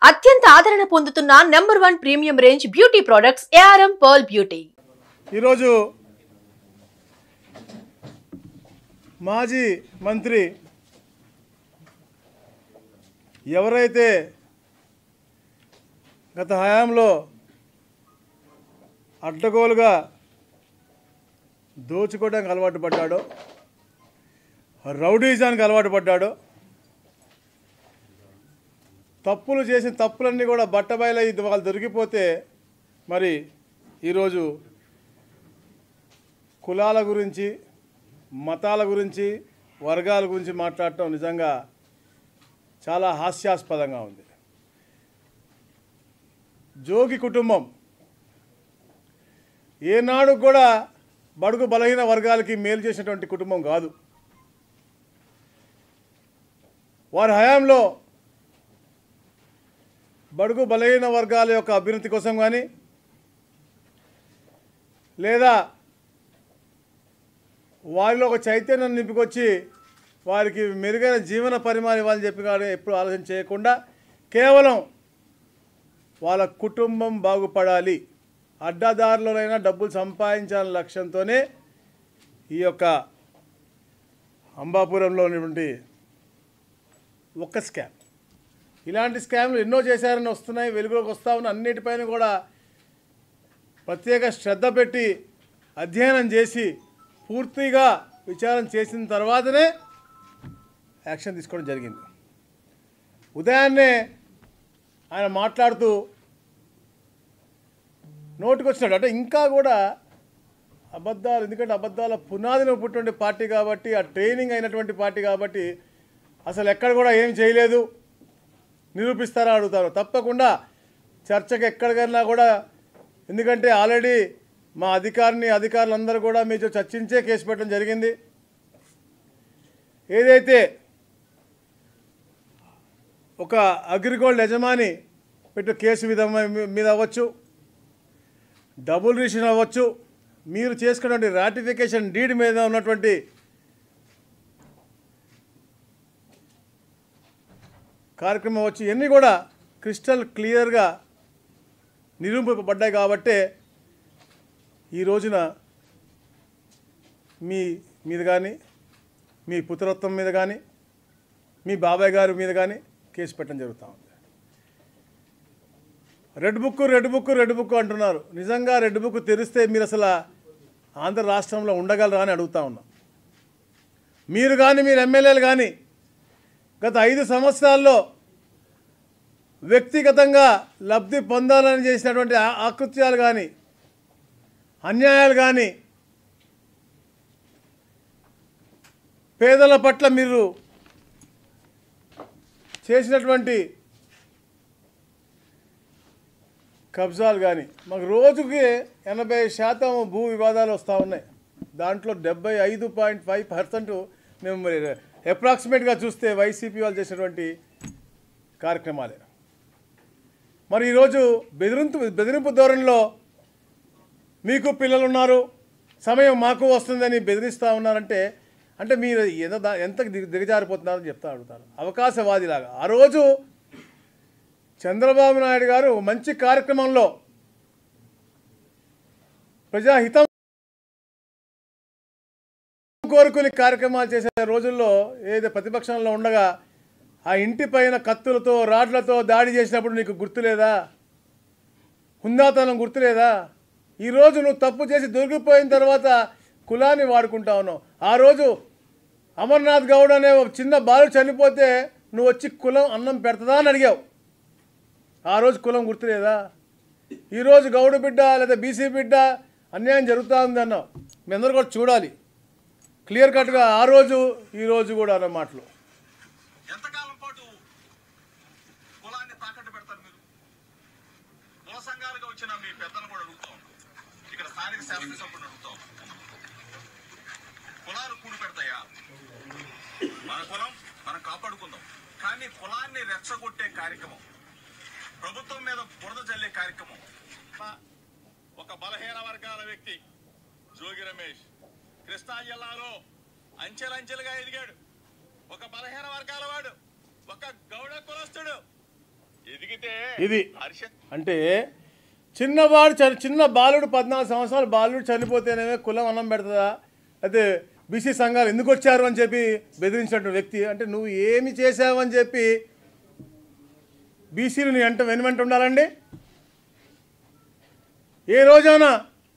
అత్యంత ఆదరణ పొందుతున్న number 1 premium range beauty products ARM Pearl Beauty. ఈరోజు మాజీ మంత్రి ఎవరైతే గత హయాంలో అడ్డగోలుగా దోచుకోవడానికి అలవాటు పడ్డాడో, రౌడీజానికి అలవాటు పడ్డాడో, తప్పులు చేసిన తప్పులన్నీ కూడా బట్టబయలై వాళ్ళు దొరికిపోతే మరి ఈరోజు కులాల గురించి, మతాల గురించి, వర్గాల గురించి మాట్లాడటం నిజంగా చాలా హాస్యాస్పదంగా ఉంది. జోగి కుటుంబం ఏనాడు కూడా బడుగు బలహీన వర్గాలకి మేలు చేసినటువంటి కుటుంబం కాదు. వారి హయాంలో బడుగు బలహీన వర్గాల యొక్క అభ్యున్నతి కోసం కానీ, లేదా వారిలో ఒక చైతన్యం నింపుకొచ్చి వారికి మెరుగైన జీవన పరిమాణం ఇవ్వాలని చెప్పి కానీ ఎప్పుడు ఆలోచన చేయకుండా కేవలం వాళ్ళ కుటుంబం బాగుపడాలి, అడ్డదారులైనా డబ్బులు సంపాదించాలనే లక్ష్యంతోనే ఈ యొక్క అంబాపురంలో ఉన్నటువంటి ఒక్క స్కామ్, ఇలాంటి స్కామ్లు ఎన్నో చేశారని వస్తున్నాయి, వెలుగులోకి వస్తూ ఉన్న అన్నిటిపైన కూడా ప్రత్యేక శ్రద్ధ పెట్టి అధ్యయనం చేసి పూర్తిగా విచారణ చేసిన తర్వాతనే యాక్షన్ తీసుకోవడం జరిగింది. ఉదయాన్నే ఆయన మాట్లాడుతూ నోటికి వచ్చినాడు అంటే ఇంకా కూడా అబద్ధాలు, ఎందుకంటే అబద్ధాల పునాదిలో పుట్టినటువంటి పార్టీ కాబట్టి, ఆ ట్రైనింగ్ అయినటువంటి పార్టీ కాబట్టి అసలు ఎక్కడ కూడా ఏం చేయలేదు నిరూపిస్తారా అడుగుతారు. తప్పకుండా చర్చకు ఎక్కడికైనా కూడా, ఎందుకంటే ఆల్రెడీ మా అధికారులందరూ కూడా మీతో చర్చించే కేసు పెట్టడం జరిగింది. ఏదైతే ఒక అగ్రిగోల్డ్ యజమాని పెట్టే కేసు మీద అవ్వచ్చు, డబుల్ రిజిస్ట్రేషన్ అవ్వచ్చు, మీరు చేసుకున్నటువంటి రాటిఫికేషన్ డీడ్ మీద ఉన్నటువంటి కార్యక్రమం వచ్చి ఇవన్నీ కూడా క్రిస్టల్ క్లియర్గా నిరూపింపబడ్డాయి. కాబట్టే ఈ రోజున మీద కానీ, మీ పుత్రత్వం మీద కానీ, మీ బాబాయ్ గారి మీద కానీ కేసు పెట్టడం జరుగుతూ ఉంది. రెడ్ బుక్ అంటున్నారు. నిజంగా రెడ్ బుక్ తెరిస్తే మీరు అసలు ఆంధ్ర రాష్ట్రంలో ఉండగలరా అని అడుగుతూ ఉన్నాం. మీరు కానీ, మీరు ఎమ్మెల్యేలు కానీ గత 5 సంవత్సరాల్లో వ్యక్తిగతంగా లబ్ధి పొందాలని చేసినటువంటి ఆకృత్యాలు కానీ, అన్యాయాలు కానీ, పేదల పట్ల మీరు చేసినటువంటి కబ్జాలు కానీ, మాకు రోజుకి 80% భూ వివాదాలు వస్తూ ఉన్నాయి. దాంట్లో 75.5% మేము అప్రాక్సిమేట్గా చూస్తే వైసీపీ వాళ్ళు చేసినటువంటి కార్యక్రమాలే. మరి ఈరోజు బెదిరింపు ధోరణిలో మీకు పిల్లలు ఉన్నారు, సమయం మాకు వస్తుందని బెదిరిస్తూ ఉన్నారంటే అంటే మీరు ఎంత దిగజారిపోతున్నారని అడుగుతారు అవకాశవాదిలాగా. ఆ రోజు చంద్రబాబు నాయుడు గారు మంచి కార్యక్రమంలో ప్రజాహితం కోరుకుని కార్యక్రమాలు చేసే రోజుల్లో ఏదో ప్రతిపక్షంలో ఉండగా ఆ ఇంటి పైన కత్తులతో, రాడ్లతో దాడి చేసినప్పుడు నీకు గుర్తులేదా? హుందాతనం గుర్తులేదా? ఈరోజు నువ్వు తప్పు చేసి దొరికిపోయిన తర్వాత కులాన్ని వాడుకుంటా ఉన్నావు. ఆ రోజు అమర్నాథ్ గౌడ్ అనే చిన్న బాలుడు చనిపోతే నువ్వు వచ్చి కులం అన్నం పెడతదా అని అడిగావు. ఆ రోజు కులం గుర్తులేదా? ఈరోజు గౌడు బిడ్డ లేదా బీసీ బిడ్డ అన్యాయం జరుగుతూ ఉంది అన్నావు. మీ అందరూ కూడా చూడాలి క్లియర్ కట్గా ఆ రోజు ఈ రోజు కూడా అన్న మాటలు. ఎంతకాలం పాటు కులాన్ని తాకట్టు పెడతారు మీరు? కుల సంఘాలుగా వచ్చిన మీ పెద్దలు కూడా అడుగుతాం, ఇక్కడ స్థానిక శాసనసభ్యులు అడుగుతాం, కులాలు కూడి పెడతాయా? మన కులం మనం కాపాడుకుందాం, కానీ కులాన్ని రెచ్చగొట్టే కార్యక్రమం, ప్రభుత్వం మీద బురద చల్లే కార్యక్రమం ఒక బలహీన వర్గాల వ్యక్తి జోగి రమేష్ కృష్ణా జిల్లాలో అంచెలంచెలుగా ఎదిగాడు. ఒక బలహీన వర్గాల వాడు, ఒక గౌడ కులస్తుడు ఇది అంటే చిన్న బాలుడు 14 సంవత్సరాలు బాలుడు చనిపోతేనే కులం అన్నం పెడుతుందా? అయితే బీసీ సంఘాలు ఎందుకు వచ్చారు అని చెప్పి బెదిరించినటువంటి వ్యక్తి అంటే నువ్వు ఏమి చేసావని చెప్పి బీసీలు నీ వెనుమంట ఉండాలండి? ఏ రోజైనా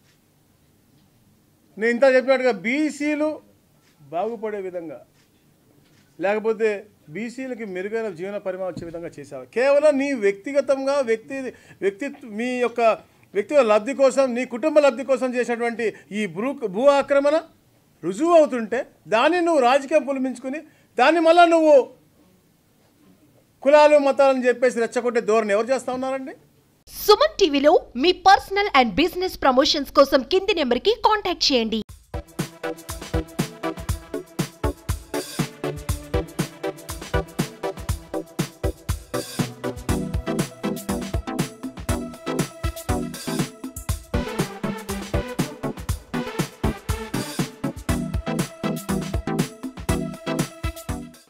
నేను ఇంత చెప్పినట్టుగా బీసీలు బాగుపడే విధంగా లేకపోతే బీసీలకి మెరుగైన జీవన పరిమాణం వచ్చే విధంగా చేశావు. కేవలం నీ వ్యక్తిగతంగా మీ యొక్క వ్యక్తిగత లబ్ధి కోసం నీ కుటుంబ లబ్ధి కోసం చేసినటువంటి ఈ భూ ఆక్రమణ రుజువు అవుతుంటే దాన్ని నువ్వు రాజకీయం పులిమించుకుని దాన్ని మళ్ళీ నువ్వు కులాలు మతాలని చెప్పేసి రెచ్చగొట్టే ధోరణి ఎవరు చేస్తా ఉన్నారండి? సుమన్ టీవీలో మీ పర్సనల్ అండ్ బిజినెస్ ప్రమోషన్స్ కోసం కింది నెంబర్కి కాంటాక్ట్ చేయండి.